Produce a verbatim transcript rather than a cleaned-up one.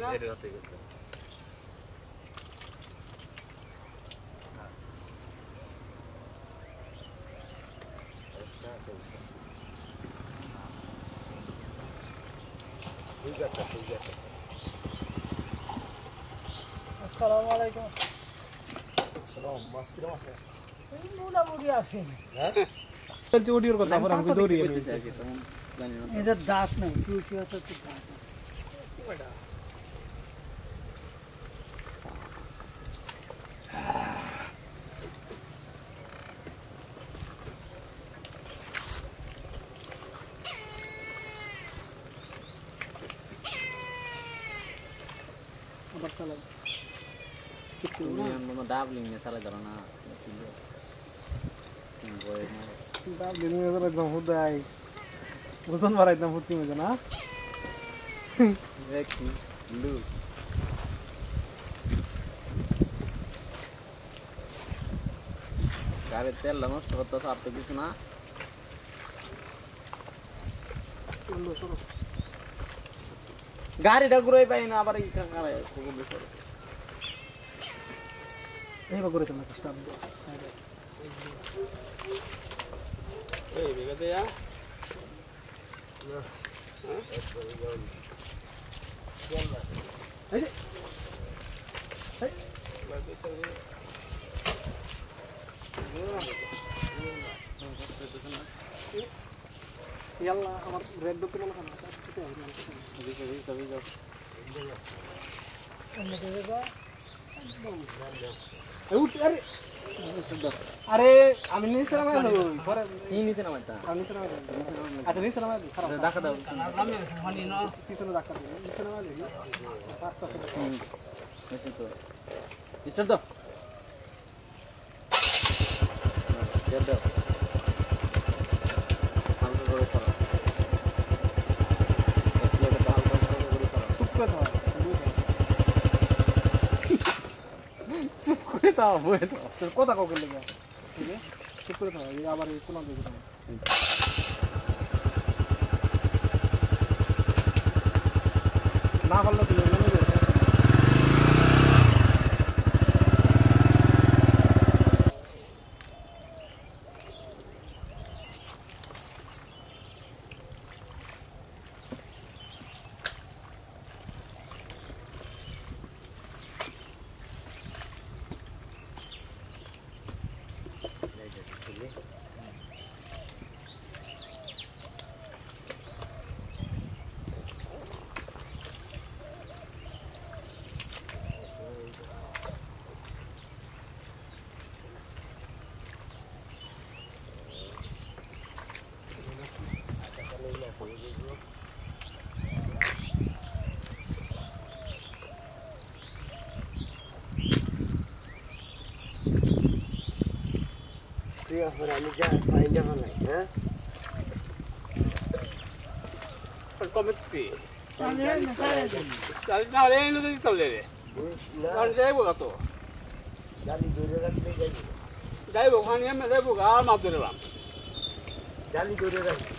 এর হাতে গেছে ঠিক আছে ঠিক আছে আসসালামু আলাইকুম সালাম মাছ কি রাখা এই মুলা মুড়ি আছে হ্যাঁ বলছি ওডিওর কথা পরে আমি দৌড়ি আমি জানি না এটা দাঁত না কি কি আছে তো দাঁত বড় আবার চালা কিছু না মনে ডাবলিং এ চালা যাবে না বয় না ডাবলিং এ যারা একদম হুদাই ওজন বাড়াই একদম ফুটি মজা না দেখি লু গাড়ি তেল নষ্ট করতে তো আপনি কিছু না গাড়িটা ঘুরে পাই না আবার এই কাঙ্গালে কুকুর করে এইবা করে তো না কষ্ট আমি এই বিগতে যা না হ্যাঁ একবারে যাও চল না এই এই বাকি তো ইয়াল্লা আমার রেড ডক কেন লাগানো আছে अभी कभी कभी जब অন্য জায়গা এই উঠ আরে আরে আমি নিচে নামাই দেব পরে ही नीचे ना मत আমি নিচে নামাই দেব আচ্ছা নিচে নামাই দেব খারাপ দেখা দাও আমি মানে না পিছনে ধাক্কা দেব নিচে নামাই দেব পাঁচটা হুম ऐसे तो स्टार्ट दो दे दो हम तो করে করো একটু ডাল করে করে করো সুপ করে দাও চুপ করে দাও বলে দাও তোর কথা কাউকে লেগে ঠিক আছে সুপ করে দাও এই আবার কোন দিকে দাও না পারলে তুমি নেমে যাও ঠিক আছে আমি যা পাই যাব না হ্যাঁ কমেছি আমি না খাই তাহলে না রে এনে দিতে চলে রে কোন যাইবো কত জালি ধরে রাখতে যাই যাইবো ওখানে আমি যাইবো আর মাছ ধরলাম জালি ধরে রাখতে